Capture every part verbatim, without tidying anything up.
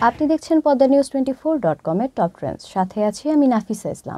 আপনি দেখছেন Padma news twenty four dot com এর টপ ট্রেন্ডস, সাথে আছি আমি নাফিসা ইসলাম।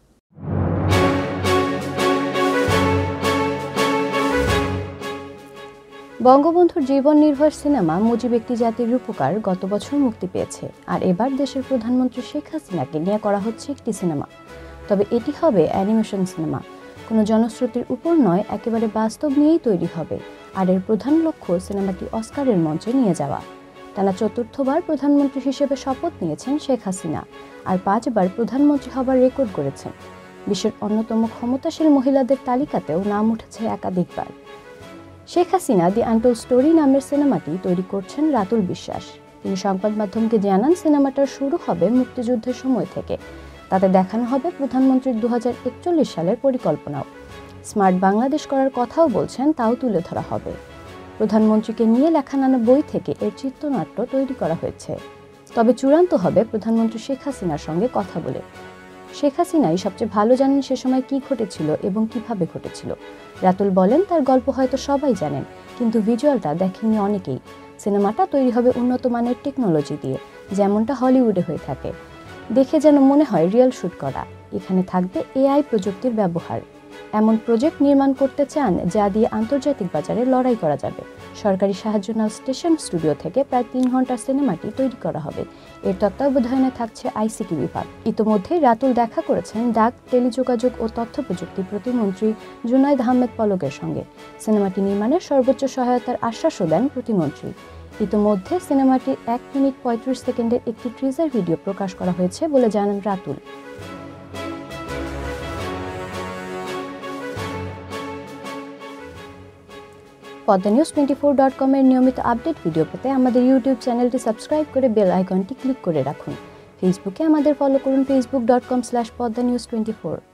বঙ্গবন্ধুর জীবন নির্ভর সিনেমা মুজিব একটি জাতির রূপকার গত বছর মুক্তি পেয়েছে, আর এবার দেশের প্রধানমন্ত্রী শেখ হাসিনাকে নিয়ে করা হচ্ছে একটি সিনেমা। তবে এটি হবে অ্যানিমেশন সিনেমা, কোনো জনশ্রুতির উপর নয়, একেবারে বাস্তব নিয়েই তৈরি হবে। আর এর প্রধান লক্ষ্য সিনেমাটি অস্কারের মঞ্চে নিয়ে যাওয়া। টানা চতুর্থবার প্রধানমন্ত্রী হিসেবে শপথ নিয়েছেন শেখ হাসিনা, আর পাঁচবার প্রধানমন্ত্রী হবার রেকর্ড গড়েছেন। বিশ্বের অন্যতম ক্ষমতাশীল মহিলাদের তালিকাতেও নাম উঠেছে একাধিকবার। Sheikh Hasina the untold story নামের সিনেমাটি তৈরি করছেন রাতুল বিশ্বাস। তিনি সংবাদ মাধ্যমকে জানান, সিনেমাটার শুরু হবে মুক্তিযুদ্ধের সময় থেকে। তাতে দেখানো হবে প্রধানমন্ত্রীর দু হাজার একচল্লিশ সালের পরিকল্পনাও। স্মার্ট বাংলাদেশ করার কথাও বলছেন, তাও তুলে ধরা হবে। প্রধানমন্ত্রীকে নিয়ে লেখা নানা বই থেকে এর চিত্রনাট্য তৈরি করা হয়েছে। তবে চূড়ান্ত হবে প্রধানমন্ত্রী শেখ হাসিনার সঙ্গে কথা বলে। শেখ হাসিনাই সবচেয়ে ভালো জানেন সে সময় কী ঘটেছিল এবং কিভাবে ঘটেছিল। রাতুল বলেন, তার গল্প হয়তো সবাই জানেন, কিন্তু ভিজুয়ালটা দেখেননি অনেকেই। সিনেমাটা তৈরি হবে উন্নত মানের টেকনোলজি দিয়ে, যেমনটা হলিউডে হয়ে থাকে। দেখে যেন মনে হয় রিয়েল শুট করা। এখানে থাকবে এআই প্রযুক্তির ব্যবহার। এমন প্রজেক্ট নির্মাণ করতে চান যা দিয়ে আন্তর্জাতিক বাজারে লড়াই করা যাবে। সরকারি সাহায্য নাও স্টেশন স্টুডিও থেকে প্রায় তিন ঘন্টার সিনেমাটি তৈরি করা হবে। এর তত্ত্বাবধানে থাকছে আইসিটি বিভাগ। ইতোমধ্যেই রাতুল দেখা করেছেন ডাক, টেলিযোগাযোগ ও তথ্য প্রযুক্তি প্রতিমন্ত্রী জুনাইদ আহমেদ পলকের সঙ্গে। সিনেমাটি নির্মাণের সর্বোচ্চ সহায়তার আশ্বাসও দেন প্রতিমন্ত্রী। ইতোমধ্যে সিনেমাটির এক মিনিট পঁয়ত্রিশ সেকেন্ডের একটি ট্রিজার ভিডিও প্রকাশ করা হয়েছে বলে জানান Ratul. Padma news twenty four dot com এর নিয়মিত আপডেট ভিডিও পেতে আমাদের ইউটিউব চ্যানেলটি সাবস্ক্রাইব করে বেল আইকনটি ক্লিক করে রাখুন। ফেসবুকে আমাদের ফলো করুন Facebook dot com slash Padma news twenty four.